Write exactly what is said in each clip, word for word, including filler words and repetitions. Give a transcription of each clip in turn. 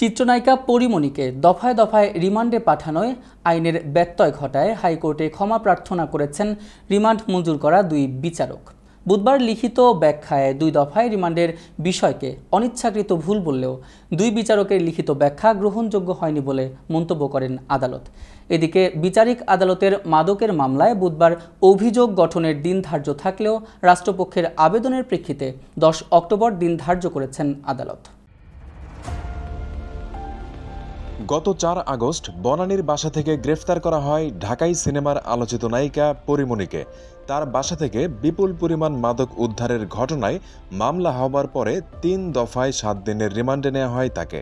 চিত্রনায়িকা পরিমণিকে দফায় দফায় রিমান্ডে পাঠানোয় আইনের ব্যত্যয় ঘটায় হাইকোর্টে ক্ষমা প্রার্থনা করেছেন রিমান্ড মঞ্জুর করা দুই বিচারক। বুধবার লিখিত ব্যাখ্যায় দুই দফায় রিমান্ডের বিষয়কে অনিচ্ছাকৃত ভুল বললেও দুই বিচারকের লিখিত ব্যাখ্যা গ্রহণযোগ্য হয়নি বলে মন্তব্য করেন আদালত। এদিকে বিচারিক আদালতের মাদকের মামলায় বুধবার অভিযোগ গঠনের দিন ধার্য থাকলেও রাষ্ট্রপক্ষের আবেদনের প্রেক্ষিতে দশ অক্টোবর দিন ধার্য করেছেন আদালত। গত চার আগস্ট বনানীর বাসা থেকে গ্রেফতার করা হয় ঢাকাই সিনেমার আলোচিত নায়িকা পরিমণিকে। তার বাসা থেকে বিপুল পরিমাণ মাদক উদ্ধারের ঘটনায় মামলা হবার পরে তিন দফায় সাত দিনের রিমান্ডে নেওয়া হয় তাকে।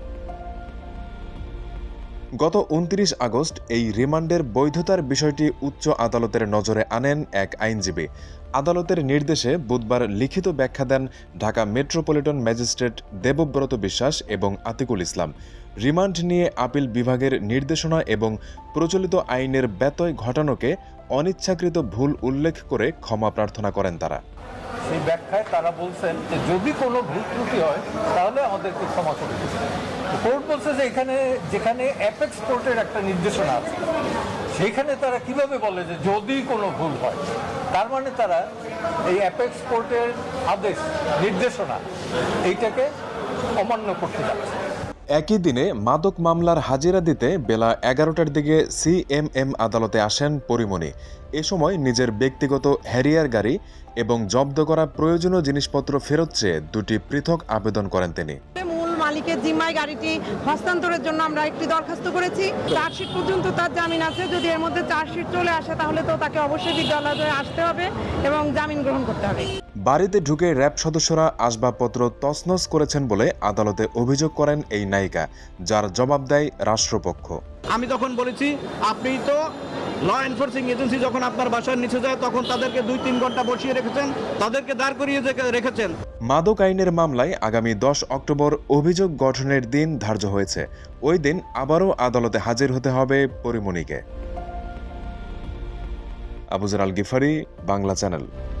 গত উনত্রিশ আগস্ট এই রিমান্ডের বৈধতার বিষয়টি উচ্চ আদালতের নজরে আনেন এক আইনজীবী। আদালতের নির্দেশে বুধবার লিখিত ব্যাখ্যা দেন ঢাকা মেট্রোপলিটন ম্যাজিস্ট্রেট দেবব্রত বিশ্বাস এবং আতিকুল ইসলাম। রিমান্ড নিয়ে আপিল বিভাগের নির্দেশনা এবং প্রচলিত আইনের ব্যত্যয় ঘটানোকে অনিচ্ছাকৃত ভুল উল্লেখ করে ক্ষমা প্রার্থনা করেন তারা। সেই ব্যাখ্যায় তারা বলছেন যে যদি কোনো ভুল ত্রুটি হয় তাহলে আমাদেরকে ক্ষমা করে দিতে। কোর্ট বলছে যে এখানে যেখানে অ্যাপেক্স কোর্টের একটা নির্দেশনা আছে সেইখানে তারা কিভাবে বলে যে যদি কোনো ভুল হয়, তার মানে তারা এই অ্যাপেক্স কোর্টের আদেশ নির্দেশনা এইটাকে অমান্য করতে যাচ্ছে। একই দিনে মাদক মামলার হাজিরা দিতে বেলা এগারোটার দিকে সিএমএম আদালতে আসেন পরিমণি। এ সময় নিজের ব্যক্তিগত হ্যারিয়ার গাড়ি এবং জব্দ করা প্রয়োজনীয় জিনিসপত্র ফেরত চেয়ে দুটি পৃথক আবেদন করেন তিনি। মালিকের জিম্মায় গাড়িটি হস্তান্তরের জন্য আমরা একটি দরখাস্ত করেছি। চার্জশিট পর্যন্ত তার জামিন আছে। যদি এর মধ্যে চার্জশিট চলে আসে তাহলে তো তাকে অবশ্যই বিদ্যালয়ে আসতে হবে এবং জামিন গ্রহণ করতে হবে। বাড়িতে ঢুকে র্যাব সদস্যরা আসবাবপত্র তছনছ করেছেন বলে আদালতে অভিযোগ করেন এই নায়িকা, যার জবাব দেয় রাষ্ট্রপক্ষ। আমি তখন বলেছি আপনি তো ল এনফোর্সিং এজেন্সি যখন আপনার বাসার নিচে যায় তখন তাদেরকে দুই তিন ঘন্টা বসিয়ে রেখেছেন, তাদেরকে দাঁড় করিয়ে রেখেছেন। মাদক আইনের মামলায় আগামী দশ অক্টোবর অভিযোগ গঠনের দিন ধার্য হয়েছে। ওই দিন আবারও আদালতে হাজির হতে হবে পরিমণিকে। আবুজার আল গিফারি, বাংলা চ্যানেল।